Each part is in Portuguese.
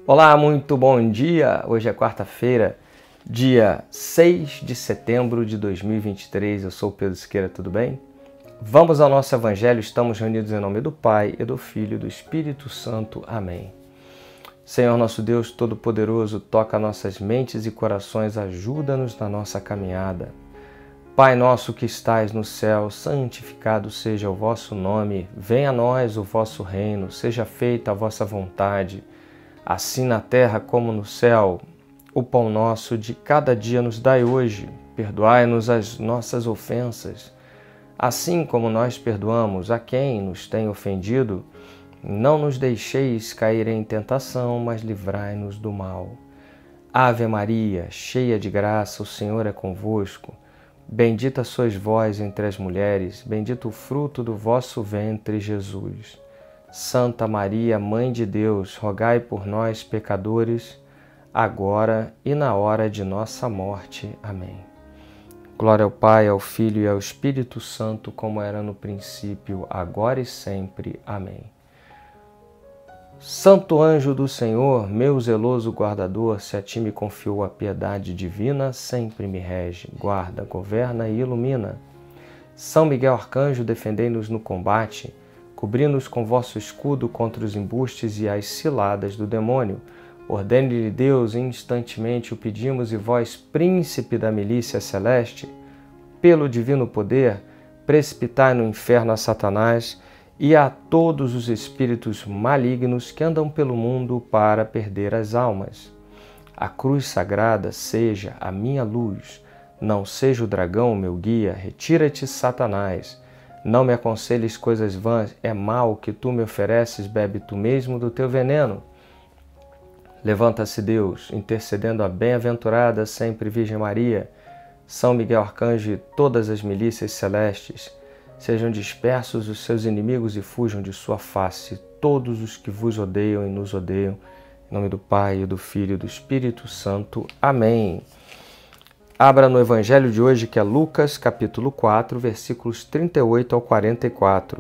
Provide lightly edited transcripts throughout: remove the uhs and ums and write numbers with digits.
Olá, muito bom dia! Hoje é quarta-feira, dia 6 de setembro de 2023. Eu sou o Pedro Siqueira, tudo bem? Vamos ao nosso Evangelho, estamos reunidos em nome do Pai, e do Filho e do Espírito Santo. Amém. Senhor nosso Deus Todo-Poderoso, toca nossas mentes e corações, ajuda-nos na nossa caminhada. Pai nosso que estais no céu, santificado seja o vosso nome, venha a nós o vosso reino, seja feita a vossa vontade, assim na terra como no céu. O pão nosso de cada dia nos dai hoje, perdoai-nos as nossas ofensas, assim como nós perdoamos a quem nos tem ofendido. Não nos deixeis cair em tentação, mas livrai-nos do mal. Ave Maria, cheia de graça, o Senhor é convosco. Bendita sois vós entre as mulheres, bendito o fruto do vosso ventre, Jesus. Santa Maria, Mãe de Deus, rogai por nós, pecadores, agora e na hora de nossa morte. Amém. Glória ao Pai, ao Filho e ao Espírito Santo, como era no princípio, agora e sempre. Amém. Santo anjo do Senhor, meu zeloso guardador, se a ti me confiou a piedade divina, sempre me rege, guarda, governa e ilumina. São Miguel Arcanjo, defendei-nos no combate, cobri-nos com vosso escudo contra os embustes e as ciladas do demônio. Ordene-lhe Deus, instantemente o pedimos, e vós, príncipe da milícia celeste, pelo divino poder, precipitai no inferno a Satanás e a todos os espíritos malignos que andam pelo mundo para perder as almas. A cruz sagrada seja a minha luz, não seja o dragão meu guia, retira-te, Satanás. Não me aconselhes coisas vãs, é mal que tu me ofereces, bebe tu mesmo do teu veneno. Levanta-se Deus, intercedendo a bem-aventurada sempre Virgem Maria, São Miguel Arcanjo e todas as milícias celestes. Sejam dispersos os seus inimigos e fujam de sua face todos os que vos odeiam e nos odeiam. Em nome do Pai, do Filho e do Espírito Santo. Amém. Abra no Evangelho de hoje, que é Lucas, capítulo 4, versículos 38 ao 44.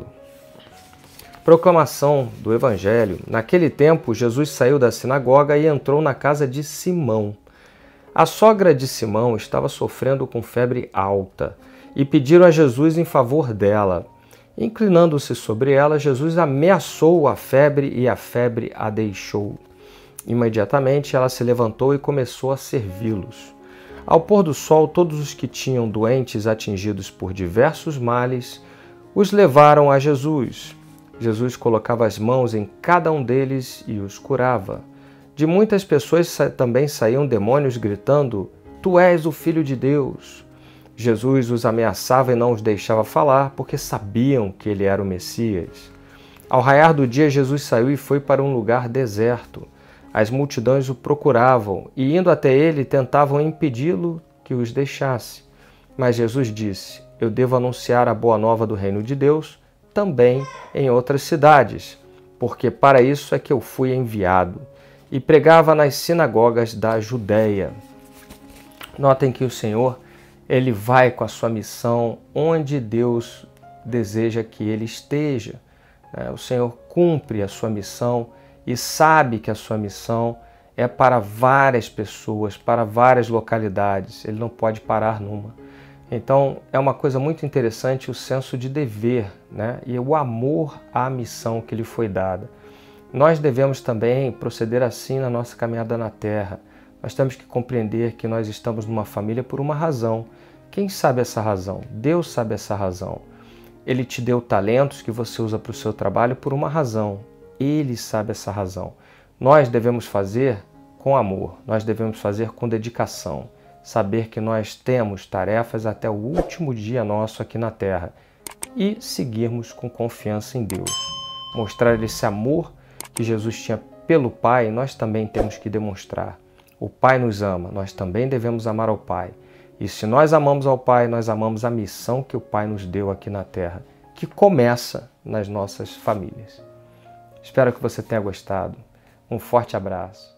Proclamação do Evangelho. Naquele tempo, Jesus saiu da sinagoga e entrou na casa de Simão. A sogra de Simão estava sofrendo com febre alta e pediram a Jesus em favor dela. Inclinando-se sobre ela, Jesus ameaçou a febre e a febre a deixou. Imediatamente ela se levantou e começou a servi-los. Ao pôr do sol, todos os que tinham doentes atingidos por diversos males os levaram a Jesus. Jesus colocava as mãos em cada um deles e os curava. De muitas pessoas também saíam demônios gritando: Tu és o Filho de Deus. Jesus os ameaçava e não os deixava falar, porque sabiam que ele era o Messias. Ao raiar do dia, Jesus saiu e foi para um lugar deserto. As multidões o procuravam e, indo até ele, tentavam impedi-lo que os deixasse. Mas Jesus disse: Eu devo anunciar a boa nova do reino de Deus também em outras cidades, porque para isso é que eu fui enviado. E pregava nas sinagogas da Judéia. Notem que o Senhor, ele vai com a sua missão onde Deus deseja que ele esteja. O Senhor cumpre a sua missão e sabe que a sua missão é para várias pessoas, para várias localidades. Ele não pode parar numa. Então, é uma coisa muito interessante o senso de dever, e o amor à missão que lhe foi dada. Nós devemos também proceder assim na nossa caminhada na Terra. Nós temos que compreender que nós estamos numa família por uma razão. Quem sabe essa razão? Deus sabe essa razão. Ele te deu talentos que você usa para o seu trabalho por uma razão. Ele sabe essa razão. Nós devemos fazer com amor, nós devemos fazer com dedicação. Saber que nós temos tarefas até o último dia nosso aqui na Terra e seguirmos com confiança em Deus. Mostrar esse amor que Jesus tinha pelo Pai, nós também temos que demonstrar. O Pai nos ama, nós também devemos amar ao Pai. E se nós amamos ao Pai, nós amamos a missão que o Pai nos deu aqui na Terra, que começa nas nossas famílias. Espero que você tenha gostado. Um forte abraço.